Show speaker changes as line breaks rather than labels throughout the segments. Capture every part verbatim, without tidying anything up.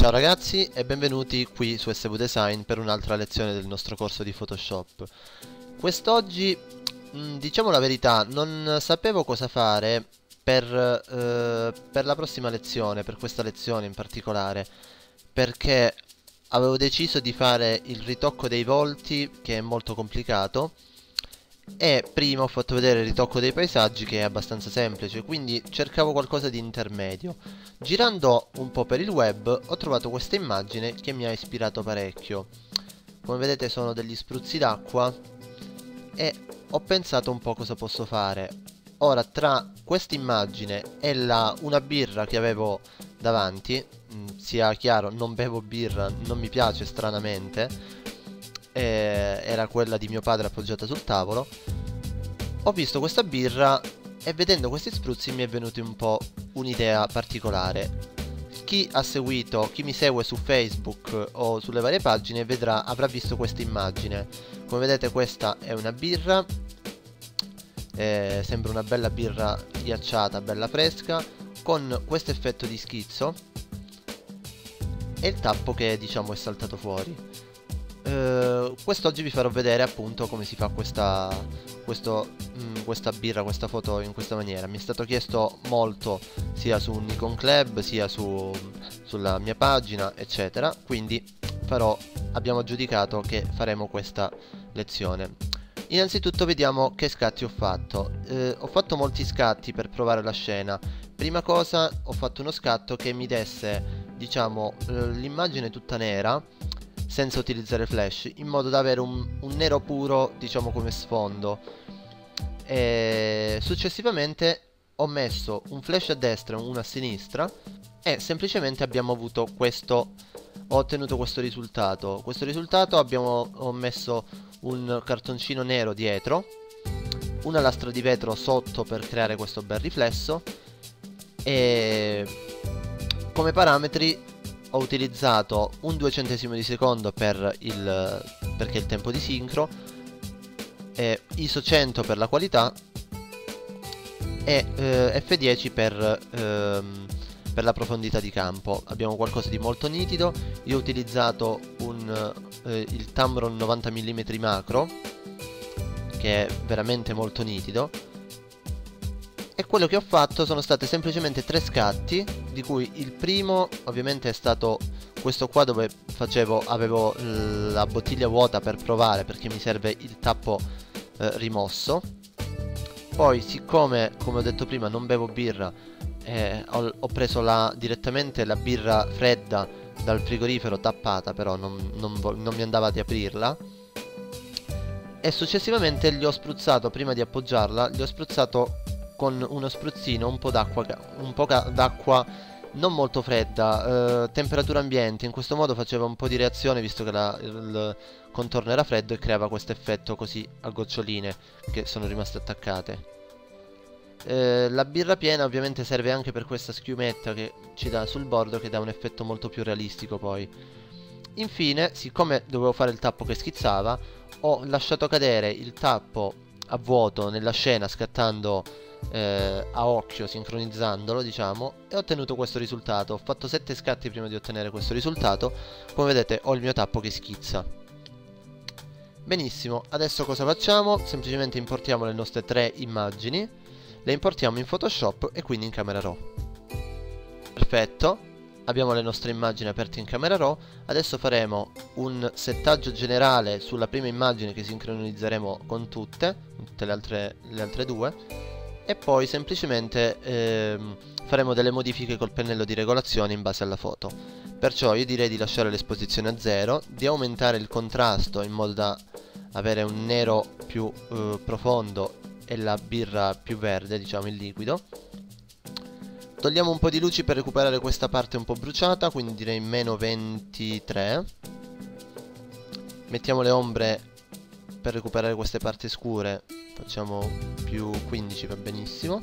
Ciao ragazzi e benvenuti qui su S V Design per un'altra lezione del nostro corso di Photoshop. Quest'oggi, mh, diciamo la verità, non sapevo cosa fare per, eh, per la prossima lezione, per questa lezione in particolare, perché avevo deciso di fare il ritocco dei volti, che è molto complicato, e prima ho fatto vedere il ritocco dei paesaggi, che è abbastanza semplice, quindi cercavo qualcosa di intermedio. Girando un po' per il web ho trovato questa immagine che mi ha ispirato parecchio. Come vedete sono degli spruzzi d'acqua e ho pensato un po' cosa posso fare. Ora, tra questa immagine e la, una birra che avevo davanti, mh, sia chiaro, non bevo birra, non mi piace stranamente, eh, era quella di mio padre appoggiata sul tavolo. Ho visto questa birra e vedendo questi spruzzi mi è venuta un po' un'idea particolare. Chi ha seguito, chi mi segue su Facebook o sulle varie pagine vedrà, avrà visto questa immagine. Come vedete questa è una birra, eh, sembra una bella birra ghiacciata, bella fresca, con questo effetto di schizzo e il tappo che diciamo è saltato fuori. Uh, quest'oggi vi farò vedere appunto come si fa questa, questo, mh, questa birra, questa foto in questa maniera. Mi è stato chiesto molto sia su Nikon Club sia su, sulla mia pagina eccetera, quindi farò, abbiamo aggiudicato che faremo questa lezione. Innanzitutto vediamo che scatti ho fatto. uh, Ho fatto molti scatti per provare la scena. Prima cosa ho fatto uno scatto che mi desse diciamo uh, l'immagine tutta nera senza utilizzare flash, in modo da avere un, un nero puro diciamo come sfondo. E successivamente ho messo un flash a destra e uno a sinistra e semplicemente abbiamo avuto questo, ho ottenuto questo risultato. Questo risultato abbiamo, ho messo un cartoncino nero dietro, una lastra di vetro sotto per creare questo bel riflesso, e come parametri ho utilizzato un duecentesimo di secondo per il, perché è il tempo di sincro, e ISO cento per la qualità e eh, F dieci per, ehm, per la profondità di campo. Abbiamo qualcosa di molto nitido. Io ho utilizzato un, eh, il Tamron novanta millimetri macro, che è veramente molto nitido, e quello che ho fatto sono state semplicemente tre scatti, di cui il primo ovviamente è stato questo qua, dove facevo, avevo la bottiglia vuota per provare, perché mi serve il tappo eh, rimosso. Poi, siccome come ho detto prima non bevo birra, eh, ho, ho preso la, direttamente la birra fredda dal frigorifero tappata, però non, non, non mi andava di aprirla, e successivamente gli ho spruzzato, prima di appoggiarla, gli ho spruzzato con uno spruzzino un po' d'acqua, un po' d'acqua non molto fredda, eh, temperatura ambiente. In questo modo faceva un po' di reazione, visto che la, il contorno era freddo, e creava questo effetto così a goccioline che sono rimaste attaccate. Eh, la birra piena ovviamente serve anche per questa schiumetta che ci dà sul bordo, che dà un effetto molto più realistico poi. Infine, siccome dovevo fare il tappo che schizzava, ho lasciato cadere il tappo a vuoto nella scena, scattando eh, a occhio, sincronizzandolo diciamo, e ho ottenuto questo risultato. Ho fatto sette scatti prima di ottenere questo risultato. Come vedete ho il mio tappo che schizza. Benissimo, adesso cosa facciamo? Semplicemente importiamo le nostre tre immagini, le importiamo in Photoshop e quindi in Camera Raw. Perfetto, abbiamo le nostre immagini aperte in Camera Raw. Adesso faremo un settaggio generale sulla prima immagine, che sincronizzeremo con tutte, tutte le altre, le altre due, e poi semplicemente ehm, faremo delle modifiche col pennello di regolazione in base alla foto. Perciò io direi di lasciare l'esposizione a zero, di aumentare il contrasto in modo da avere un nero più eh, profondo e la birra più verde, diciamo il liquido. Togliamo un po' di luci per recuperare questa parte un po' bruciata, quindi direi meno ventitré. Mettiamo le ombre per recuperare queste parti scure, facciamo più quindici, va benissimo.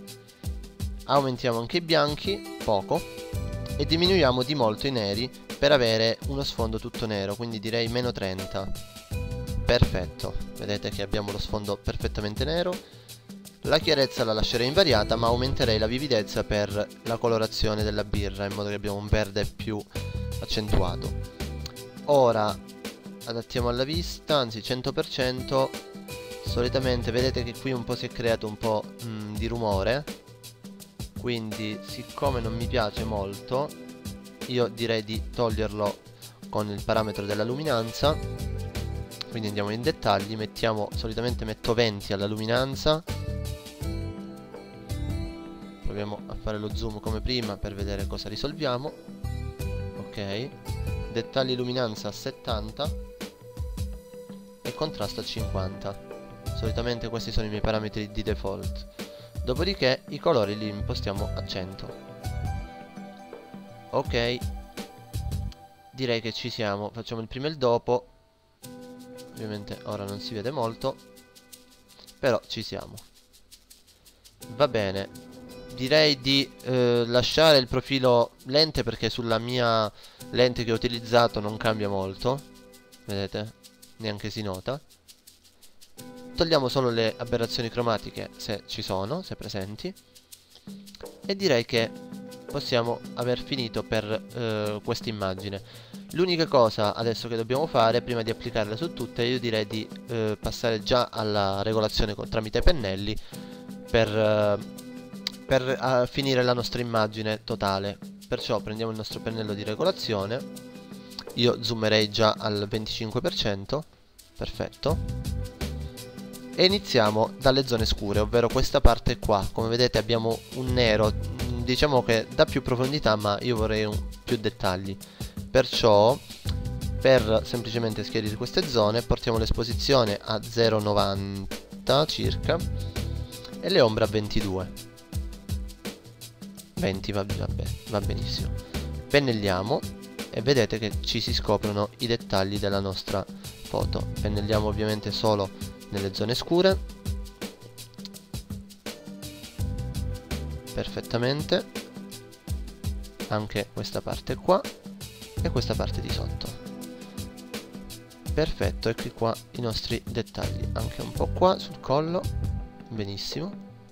Aumentiamo anche i bianchi, poco, e diminuiamo di molto i neri per avere uno sfondo tutto nero, quindi direi meno trenta. Perfetto, vedete che abbiamo lo sfondo perfettamente nero. La chiarezza la lascerei invariata, ma aumenterei la vividezza per la colorazione della birra, in modo che abbiamo un verde più accentuato. Ora adattiamo alla vista, anzi cento per cento. Solitamente vedete che qui un po' si è creato un po' mh, di rumore, quindi siccome non mi piace molto io direi di toglierlo con il parametro della luminanza. Quindi andiamo in dettagli, mettiamo, solitamente metto venti alla luminanza. Proviamo a fare lo zoom come prima per vedere cosa risolviamo. Ok, dettagli luminanza a settanta e contrasto a cinquanta. Solitamente questi sono i miei parametri di default. Dopodiché i colori li impostiamo a cento. Ok, direi che ci siamo. Facciamo il prima e il dopo. Ovviamente ora non si vede molto, però ci siamo. Va bene, direi di eh, lasciare il profilo lente, perché sulla mia lente che ho utilizzato non cambia molto. Vedete? Neanche si nota. Togliamo solo le aberrazioni cromatiche, se ci sono, se presenti. E direi che possiamo aver finito per eh, questa immagine. L'unica cosa adesso che dobbiamo fare, prima di applicarla su tutte, io direi di eh, passare già alla regolazione con, tramite pennelli, per, eh, per uh, finire la nostra immagine totale. Perciò prendiamo il nostro pennello di regolazione. Io zoomerei già al venticinque per cento. Perfetto. E iniziamo dalle zone scure, ovvero questa parte qua. Come vedete abbiamo un nero, diciamo che dà più profondità, ma io vorrei un, più dettagli. Perciò, per semplicemente schiarire queste zone, portiamo l'esposizione a zero virgola novanta circa e le ombre a ventidue. venti va, vabbè, va benissimo. Pennelliamo e vedete che ci si scoprono i dettagli della nostra foto. Pennelliamo ovviamente solo nelle zone scure. Perfettamente. Anche questa parte qua e questa parte di sotto. Perfetto, ecco qua i nostri dettagli. Anche un po' qua sul collo. Benissimo.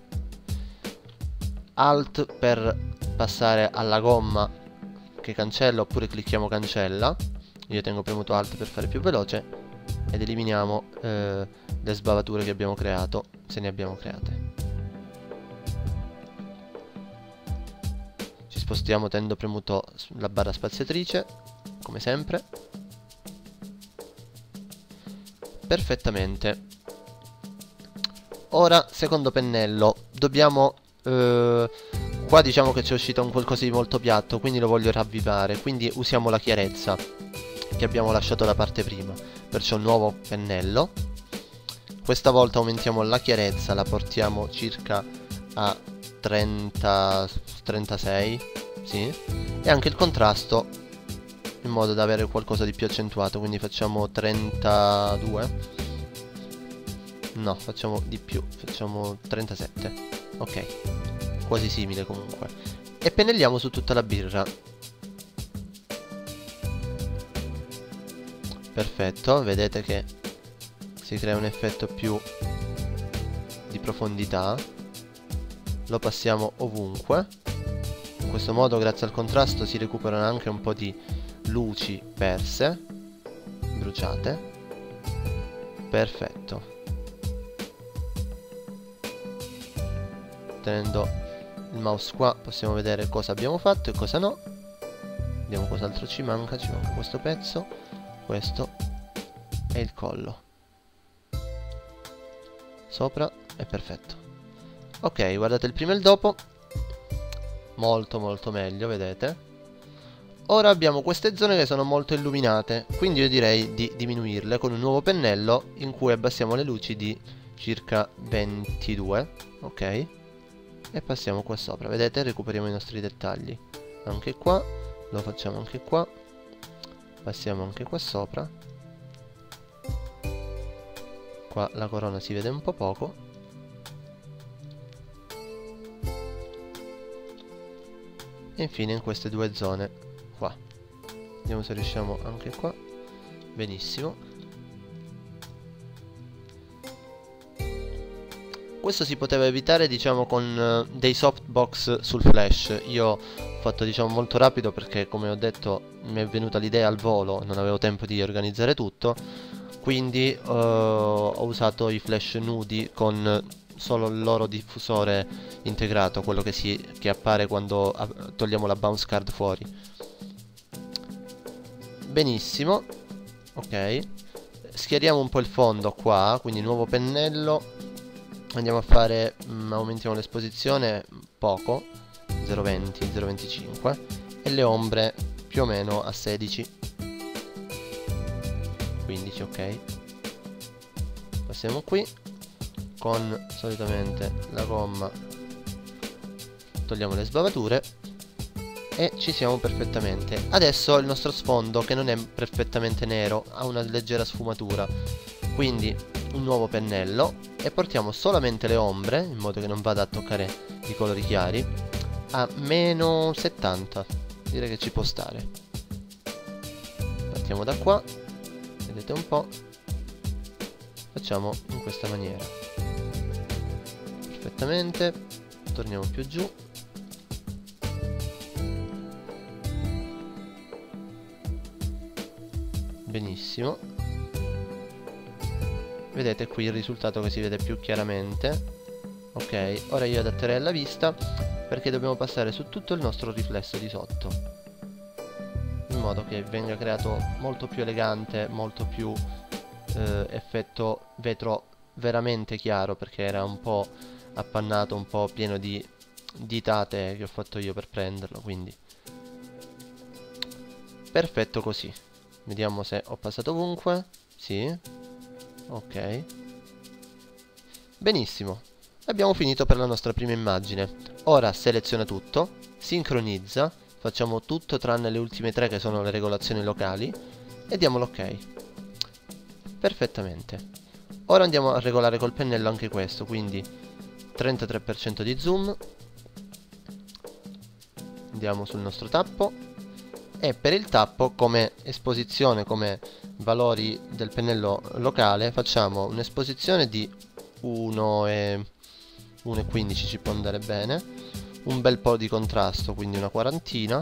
Alt per passare alla gomma che cancella, oppure clicchiamo cancella. Io tengo premuto Alt per fare più veloce. Ed eliminiamo eh, le sbavature che abbiamo creato, se ne abbiamo create. Ci spostiamo tenendo premuto la barra spaziatrice, come sempre. Perfettamente. Ora, secondo pennello, dobbiamo... Eh, qua diciamo che c'è uscito un qualcosa di molto piatto, quindi lo voglio ravvivare. Quindi usiamo la chiarezza che abbiamo lasciato da parte prima. Perciò nuovo pennello. Questa volta aumentiamo la chiarezza, la portiamo circa a trenta, trentasei, sì. E anche il contrasto, in modo da avere qualcosa di più accentuato. Quindi facciamo trentadue. No, facciamo di più, facciamo trentasette. Ok, quasi simile comunque. E pennelliamo su tutta la birra. Perfetto, vedete che si crea un effetto più di profondità. Lo passiamo ovunque. In questo modo, grazie al contrasto, si recuperano anche un po' di luci perse, bruciate. Perfetto. Tenendo il mouse qua possiamo vedere cosa abbiamo fatto e cosa no. Vediamo cos'altro ci manca. Ci manca questo pezzo, questo e il collo sopra. È perfetto. Ok, guardate il prima e il dopo. Molto molto meglio, vedete. Ora abbiamo queste zone che sono molto illuminate, quindi io direi di diminuirle con un nuovo pennello in cui abbassiamo le luci di circa ventidue. Ok, e passiamo qua sopra. Vedete, recuperiamo i nostri dettagli. Anche qua, lo facciamo anche qua. Passiamo anche qua sopra. Qua la corona si vede un po' poco. E infine in queste due zone qua. Vediamo se riusciamo anche qua. Benissimo. Questo si poteva evitare, diciamo, con uh, dei softbox sul flash. Io fatto diciamo molto rapido perché, come ho detto, mi è venuta l'idea al volo, non avevo tempo di organizzare tutto, quindi uh, ho usato i flash nudi con solo il loro diffusore integrato, quello che, si, che appare quando togliamo la bounce card fuori. Benissimo, ok, schiariamo un po' il fondo qua, quindi nuovo pennello, andiamo a fare, mm, aumentiamo l'esposizione poco, zero virgola venti, zero virgola venticinque, e le ombre più o meno a sedici, quindici, ok. Passiamo qui, con solitamente la gomma togliamo le sbavature e ci siamo perfettamente. Adesso il nostro sfondo, che non è perfettamente nero, ha una leggera sfumatura, quindi un nuovo pennello e portiamo solamente le ombre, in modo che non vada a toccare i colori chiari, a meno settanta. Direi che ci può stare. Partiamo da qua, vedete un po', facciamo in questa maniera perfettamente, torniamo più giù, benissimo. Vedete qui il risultato che si vede più chiaramente. Ok, ora io adatterei alla vista perché dobbiamo passare su tutto il nostro riflesso di sotto, in modo che venga creato molto più elegante, molto più eh, effetto vetro veramente chiaro, perché era un po' appannato, un po' pieno di ditate che ho fatto io per prenderlo, quindi perfetto così. Vediamo se ho passato ovunque. Sì, ok, benissimo. Abbiamo finito per la nostra prima immagine. Ora seleziona tutto, sincronizza, facciamo tutto tranne le ultime tre che sono le regolazioni locali e diamo l'ok. Perfettamente. Ora andiamo a regolare col pennello anche questo, quindi trentatré per cento di zoom, andiamo sul nostro tappo e per il tappo, come esposizione, come valori del pennello locale, facciamo un'esposizione di uno e quindici, ci può andare bene, un bel po' di contrasto, quindi una quarantina,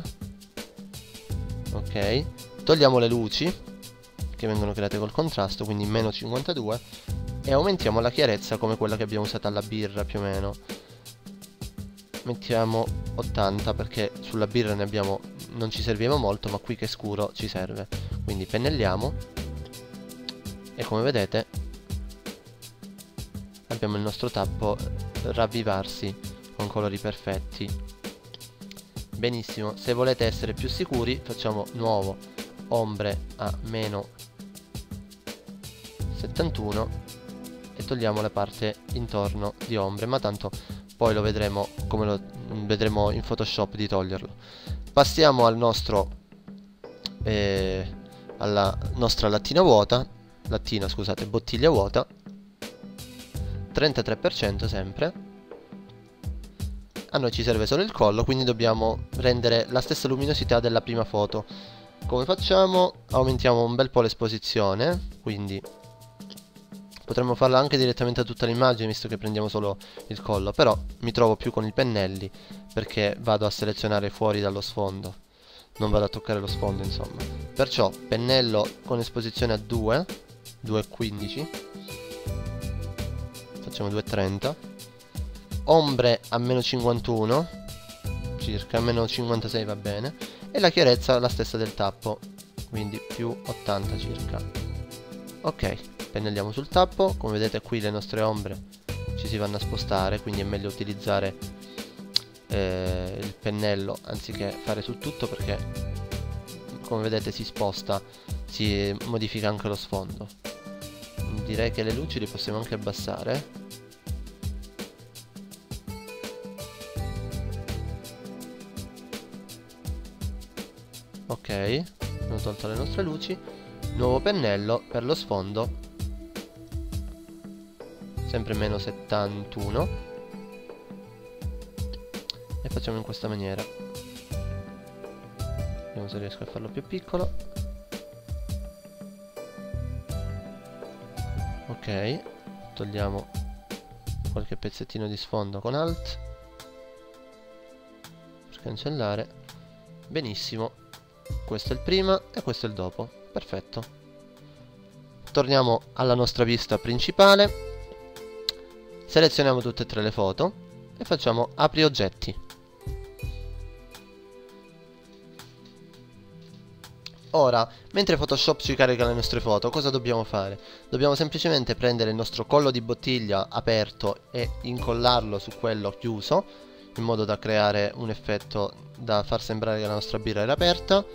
ok. Togliamo le luci che vengono create col contrasto, quindi meno cinquantadue, e aumentiamo la chiarezza come quella che abbiamo usato alla birra più o meno, mettiamo ottanta perché sulla birra ne abbiamo, non ci serviva molto, ma qui che è scuro ci serve, quindi pennelliamo e come vedete abbiamo il nostro tappo ravvivarsi con colori perfetti. Benissimo, se volete essere più sicuri facciamo nuovo ombre a meno settantuno e togliamo la parte intorno di ombre, ma tanto poi lo vedremo, come lo vedremo in Photoshop, di toglierlo. Passiamo al nostro eh, alla nostra lattina vuota, lattina scusate, bottiglia vuota, trentatré per cento sempre. A noi ci serve solo il collo, quindi dobbiamo rendere la stessa luminosità della prima foto. Come facciamo? Aumentiamo un bel po' l'esposizione, quindi potremmo farla anche direttamente a tutta l'immagine, visto che prendiamo solo il collo, però mi trovo più con i pennelli perché vado a selezionare fuori dallo sfondo, non vado a toccare lo sfondo, insomma. Perciò pennello con esposizione a due, due e quindici, facciamo due e trenta, ombre a meno cinquantuno circa, a meno cinquantasei va bene, e la chiarezza la stessa del tappo, quindi più ottanta circa. Ok, pennelliamo sul tappo, come vedete qui le nostre ombre ci si vanno a spostare, quindi è meglio utilizzare eh, il pennello anziché fare su tutto, perché come vedete si sposta, si modifica anche lo sfondo. Direi che le luci le possiamo anche abbassare. Ok, abbiamo tolto le nostre luci. Nuovo pennello per lo sfondo, sempre meno settantuno, e facciamo in questa maniera. Vediamo se riesco a farlo più piccolo. Ok, togliamo qualche pezzettino di sfondo con Alt per cancellare. Benissimo. Questo è il prima e questo è il dopo. Perfetto. Torniamo alla nostra vista principale. Selezioniamo tutte e tre le foto e facciamo apri oggetti. Ora, mentre Photoshop ci carica le nostre foto, cosa dobbiamo fare? Dobbiamo semplicemente prendere il nostro collo di bottiglia aperto e incollarlo su quello chiuso, in modo da creare un effetto da far sembrare che la nostra birra era aperta.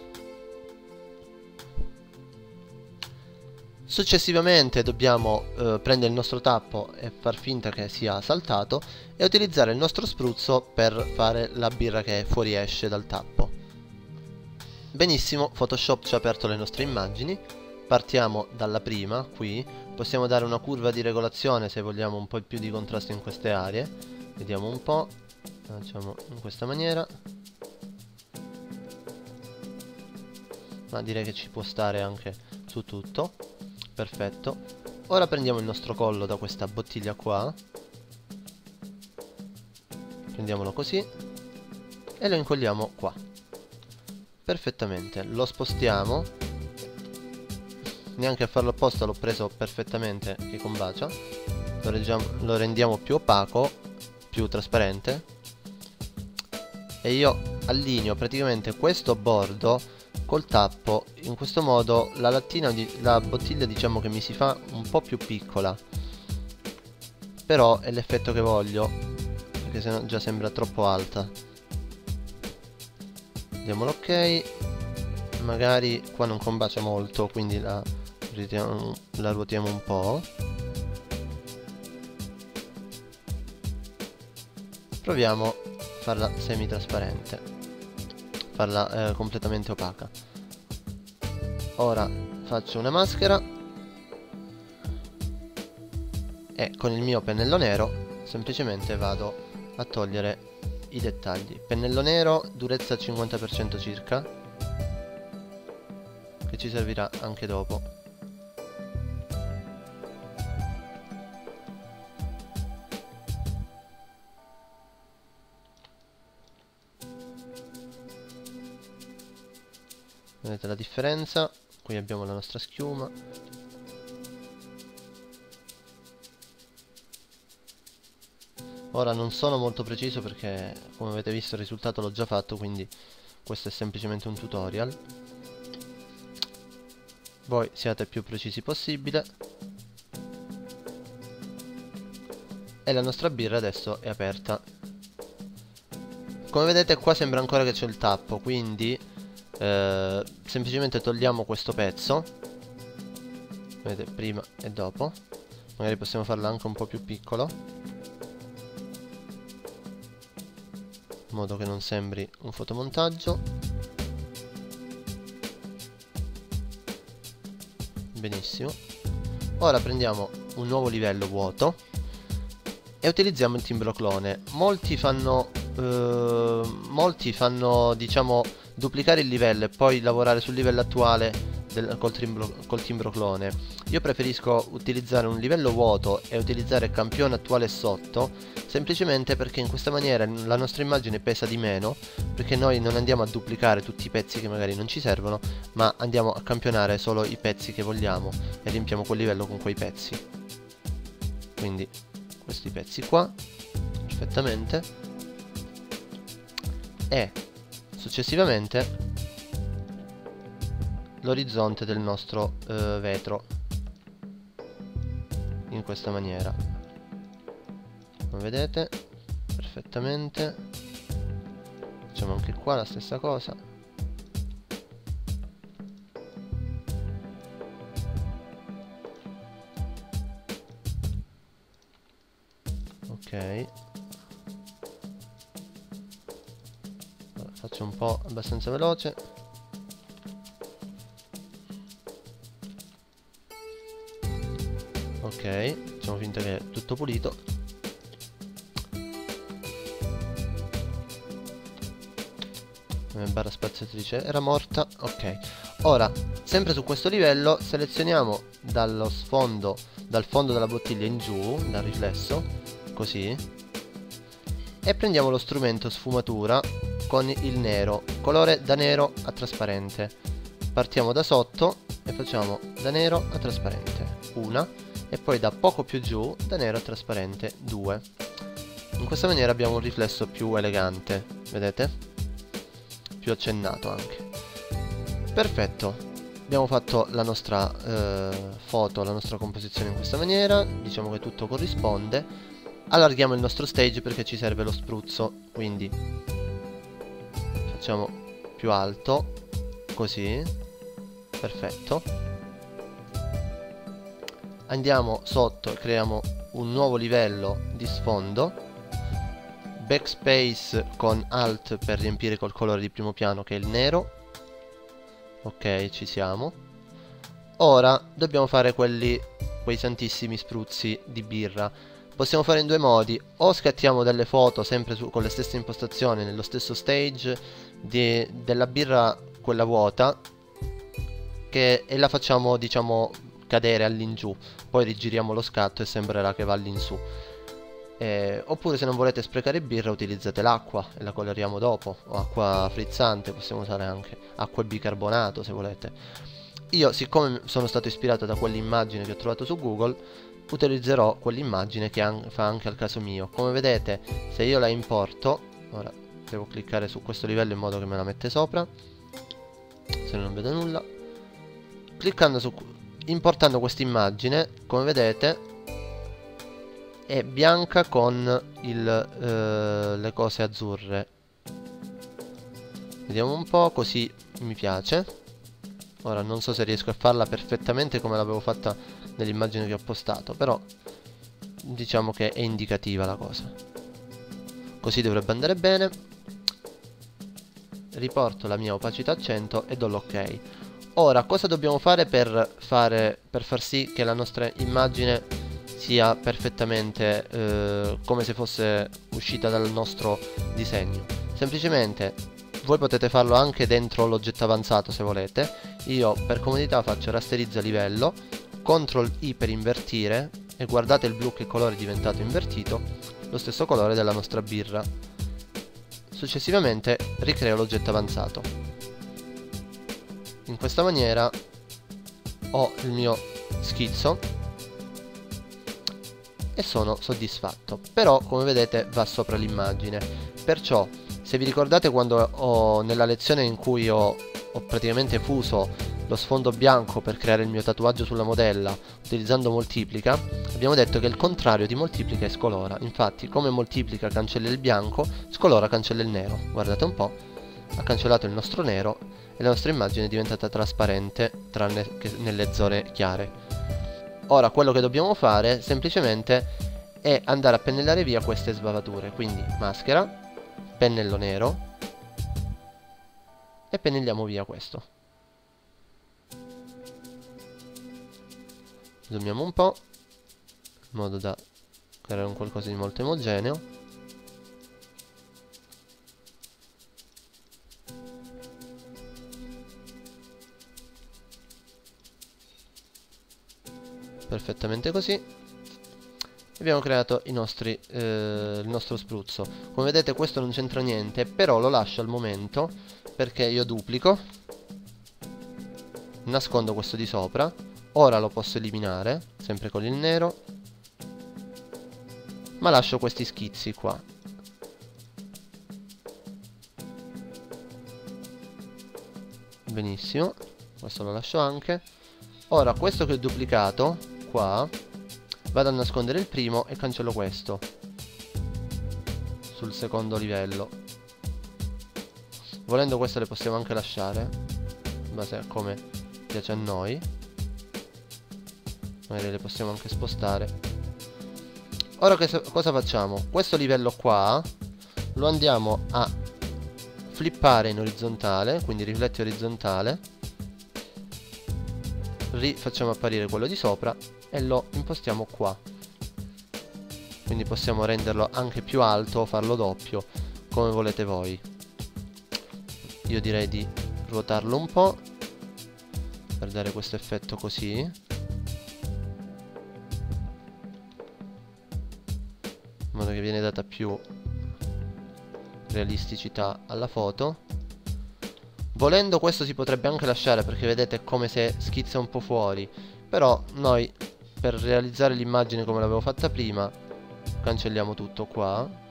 Successivamente dobbiamo eh, prendere il nostro tappo e far finta che sia saltato e utilizzare il nostro spruzzo per fare la birra che fuoriesce dal tappo. Benissimo, Photoshop ci ha aperto le nostre immagini. Partiamo dalla prima, qui. Possiamo dare una curva di regolazione se vogliamo un po' più di contrasto in queste aree. Vediamo un po'. Facciamo in questa maniera. Ma direi che ci può stare anche su tutto. Perfetto. Ora prendiamo il nostro collo da questa bottiglia qua. Prendiamolo così e lo incolliamo qua. Perfettamente, lo spostiamo. Neanche a farlo apposta l'ho preso perfettamente che combacia. Lo, reggiamo, lo rendiamo più opaco, più trasparente. E io allineo praticamente questo bordo col tappo. In questo modo la lattina, la bottiglia diciamo che mi si fa un po' più piccola. Però è l'effetto che voglio, perché sennò già sembra troppo alta. Diamo l'ok. Magari qua non combacia molto, quindi la, la ruotiamo un po'. Proviamo a farla semi-trasparente, farla eh, completamente opaca. Ora faccio una maschera e con il mio pennello nero semplicemente vado a togliere i dettagli. Pennello nero, durezza cinquanta per cento circa, che ci servirà anche dopo. Vedete la differenza? Qui abbiamo la nostra schiuma. Ora non sono molto preciso perché, come avete visto, il risultato l'ho già fatto, quindi questo è semplicemente un tutorial. Voi siate più precisi possibile. E la nostra birra adesso è aperta. Come vedete qua sembra ancora che c'è il tappo, quindi eh, semplicemente togliamo questo pezzo. Vedete, prima e dopo. Magari possiamo farlo anche un po' più piccolo, in modo che non sembri un fotomontaggio. Benissimo. Ora prendiamo un nuovo livello vuoto e utilizziamo il timbro clone. Molti fanno eh, molti fanno diciamo duplicare il livello e poi lavorare sul livello attuale del, col, timbro, col timbro clone. Io preferisco utilizzare un livello vuoto e utilizzare il campione attuale sotto, semplicemente perché in questa maniera la nostra immagine pesa di meno, perché noi non andiamo a duplicare tutti i pezzi che magari non ci servono, ma andiamo a campionare solo i pezzi che vogliamo e riempiamo quel livello con quei pezzi. Quindi questi pezzi qua, perfettamente, e successivamente l'orizzonte del nostro eh, vetro in questa maniera, come vedete perfettamente. Facciamo anche qua la stessa cosa. Ok, allora, faccio un po' abbastanza veloce. Ok, facciamo finta che è tutto pulito. eh, barra spaziatrice era morta. Ok, ora sempre su questo livello selezioniamo dallo sfondo, dal fondo della bottiglia in giù, dal riflesso, così, e prendiamo lo strumento sfumatura con il nero, colore da nero a trasparente. Partiamo da sotto e facciamo da nero a trasparente, una, e poi da poco più giù da nero a trasparente, due. In questa maniera abbiamo un riflesso più elegante, vedete? Più accennato anche. Perfetto, abbiamo fatto la nostra eh, foto, la nostra composizione in questa maniera, diciamo che tutto corrisponde. Allarghiamo il nostro stage perché ci serve lo spruzzo, quindi facciamo più alto, così, perfetto. Andiamo sotto e creiamo un nuovo livello di sfondo. Backspace con Alt per riempire col colore di primo piano che è il nero. Ok, ci siamo. Ora dobbiamo fare quelli, quei santissimi spruzzi di birra. Possiamo fare in due modi: o scattiamo delle foto sempre su, con le stesse impostazioni, nello stesso stage di, della birra, quella vuota, che, e la facciamo, diciamo, cadere all'ingiù. Poi rigiriamo lo scatto e sembrerà che va all'insù. Eh, oppure, se non volete sprecare birra, utilizzate l'acqua e la coloriamo dopo, o acqua frizzante, possiamo usare anche acqua e bicarbonato se volete. Io, siccome sono stato ispirato da quell'immagine che ho trovato su Google, utilizzerò quell'immagine che an fa anche al caso mio. Come vedete, se io la importo, ora devo cliccare su questo livello in modo che me la mette sopra, se no non vedo nulla. Cliccando su, importando questa immagine, come vedete è bianca con il, eh, le cose azzurre. Vediamo un po', così mi piace. Ora non so se riesco a farla perfettamente come l'avevo fatta nell'immagine che ho postato, però diciamo che è indicativa la cosa. Così dovrebbe andare bene. Riporto la mia opacità a cento e do l'ok. Ora, cosa dobbiamo fare per fare per far sì che la nostra immagine sia perfettamente eh, come se fosse uscita dal nostro disegno? Semplicemente, voi potete farlo anche dentro l'oggetto avanzato se volete. Io per comodità faccio rasterizza livello, control I per invertire, e guardate il blu che colore è diventato invertito, lo stesso colore della nostra birra. Successivamente ricreo l'oggetto avanzato. In questa maniera ho il mio schizzo e sono soddisfatto. Però, come vedete, va sopra l'immagine. Perciò, se vi ricordate quando ho, nella lezione in cui ho, ho praticamente fuso lo sfondo bianco per creare il mio tatuaggio sulla modella utilizzando moltiplica, abbiamo detto che il contrario di moltiplica è scolora. Infatti, come moltiplica cancella il bianco, scolora cancella il nero. Guardate un po', ha cancellato il nostro nero e la nostra immagine è diventata trasparente, tranne che nelle zone chiare. Ora quello che dobbiamo fare semplicemente è andare a pennellare via queste sbavature. Quindi maschera, pennello nero e pennelliamo via questo. Zoomiamo un po' in modo da creare un qualcosa di molto omogeneo. Perfettamente così. Abbiamo creato i nostri, eh, il nostro spruzzo. Come vedete questo non c'entra niente, però lo lascio al momento perché io duplico, nascondo questo di sopra. Ora lo posso eliminare, sempre con il nero, ma lascio questi schizzi qua. Benissimo, questo lo lascio anche. Ora questo che ho duplicato qua, vado a nascondere il primo e cancello questo sul secondo livello. Volendo queste le possiamo anche lasciare in base a come piace a noi. Magari le possiamo anche spostare. Ora che cosa facciamo? Questo livello qua lo andiamo a flippare in orizzontale, quindi rifletti orizzontale, rifacciamo apparire quello di sopra e lo impostiamo qua. Quindi possiamo renderlo anche più alto o farlo doppio, come volete voi. Io direi di ruotarlo un po' per dare questo effetto così. In modo che viene data più realisticità alla foto. Volendo questo si potrebbe anche lasciare, perché vedete è come se schizza un po' fuori, però noi per realizzare l'immagine come l'avevo fatta prima cancelliamo tutto qua.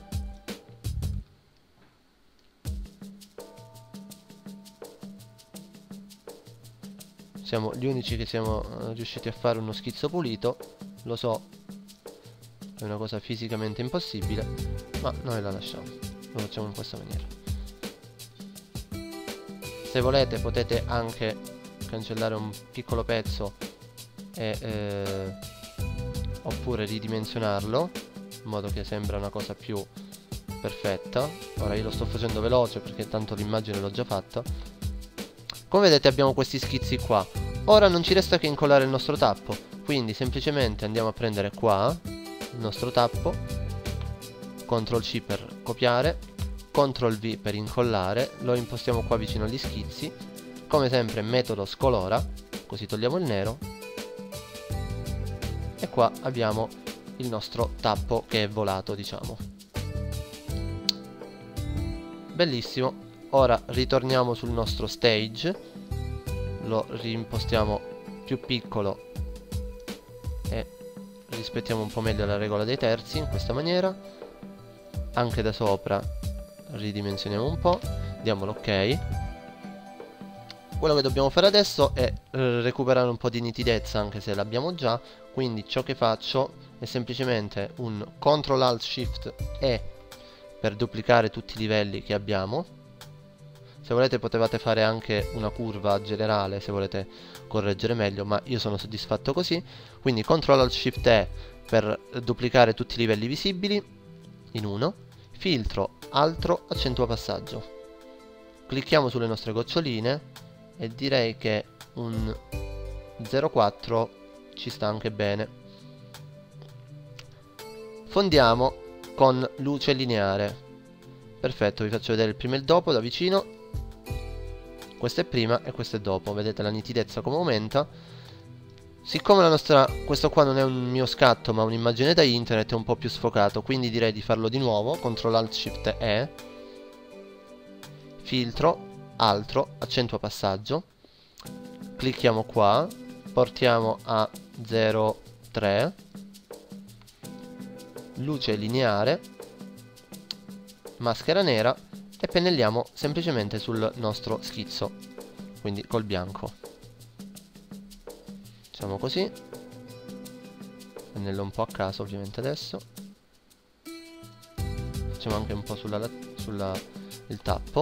Siamo gli unici che siamo uh, riusciti a fare uno schizzo pulito. Lo so, è una cosa fisicamente impossibile, ma noi la lasciamo, lo facciamo in questa maniera. Se volete potete anche cancellare un piccolo pezzo e, eh, oppure ridimensionarlo in modo che sembra una cosa più perfetta. Ora io lo sto facendo veloce perché tanto l'immagine l'ho già fatta. Come vedete abbiamo questi schizzi qua. Ora non ci resta che incollare il nostro tappo, quindi semplicemente andiamo a prendere qua il nostro tappo, control C per copiare, control V per incollare, lo impostiamo qua vicino agli schizzi, come sempre metodo scolora, così togliamo il nero, e qua abbiamo il nostro tappo che è volato, diciamo. Bellissimo. Ora ritorniamo sul nostro stage, lo rimpostiamo più piccolo e rispettiamo un po' meglio la regola dei terzi in questa maniera. Anche da sopra ridimensioniamo un po', diamo l'ok. Quello che dobbiamo fare adesso è eh, recuperare un po' di nitidezza, anche se l'abbiamo già, quindi ciò che faccio è semplicemente un control alt shift E per duplicare tutti i livelli che abbiamo. Se volete potevate fare anche una curva generale se volete correggere meglio, ma io sono soddisfatto così. Quindi control alt shift E per duplicare tutti i livelli visibili in uno. Filtro, altro, accentua passaggio. Clicchiamo sulle nostre goccioline e direi che un zero virgola quattro ci sta anche bene. Fondiamo con luce lineare. Perfetto, vi faccio vedere il prima e il dopo da vicino. Questo è prima e questo è dopo, vedete la nitidezza come aumenta. Siccome la nostra, questo qua non è un mio scatto ma un'immagine da internet, è un po' più sfocato, quindi direi di farlo di nuovo. control alt shift E, filtro, altro, accentua passaggio, clicchiamo qua, portiamo a zero virgola tre, luce lineare, maschera nera, e pennelliamo semplicemente sul nostro schizzo, quindi col bianco. Facciamo così, pennello un po' a caso ovviamente adesso, facciamo anche un po' sulla, sulla il tappo.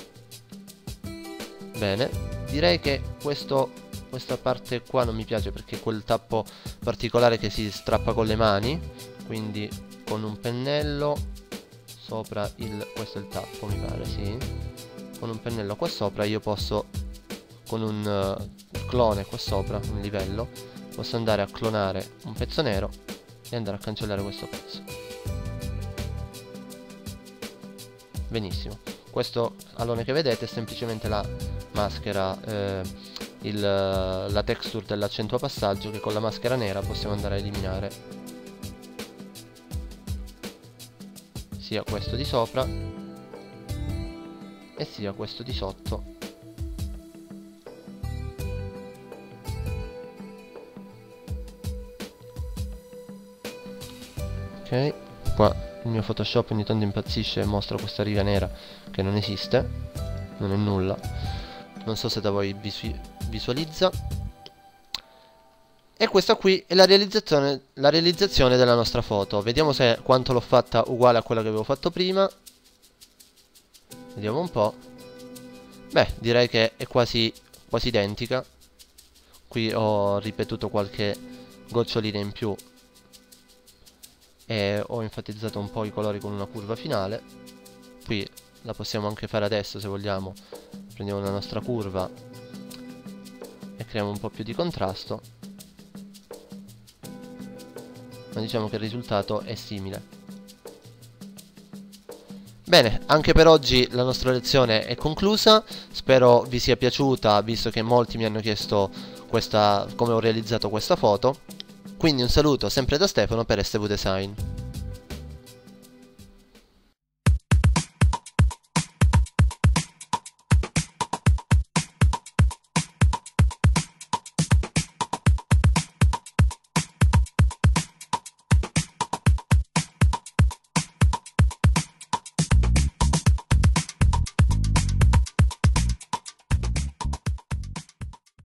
Bene, direi che questo, questa parte qua non mi piace perché quel tappo particolare che si strappa con le mani, quindi con un pennello sopra il, questo è il tappo mi pare, sì, con un pennello qua sopra io posso, con un uh, clone qua sopra, un livello, posso andare a clonare un pezzo nero e andare a cancellare questo pezzo. Benissimo, questo allone che vedete è semplicemente la maschera, eh, il, la texture dell'accentua passaggio che con la maschera nera possiamo andare a eliminare, sia questo di sopra e sia questo di sotto. Ok, qua il mio Photoshop ogni tanto impazzisce e mostra questa riga nera che non esiste, non è nulla, non so se da voi visu visualizza. E questa qui è la realizzazione, la realizzazione della nostra foto. Vediamo se quanto l'ho fatta uguale a quella che avevo fatto prima. Vediamo un po'. Beh, direi che è quasi, quasi identica. Qui ho ripetuto qualche gocciolina in più e ho enfatizzato un po' i colori con una curva finale. Qui la possiamo anche fare adesso se vogliamo. Prendiamo la nostra curva e creiamo un po' più di contrasto, ma diciamo che il risultato è simile. Bene, anche per oggi la nostra lezione è conclusa, spero vi sia piaciuta, visto che molti mi hanno chiesto questa, come ho realizzato questa foto. Quindi un saluto sempre da Stefano per S V Design.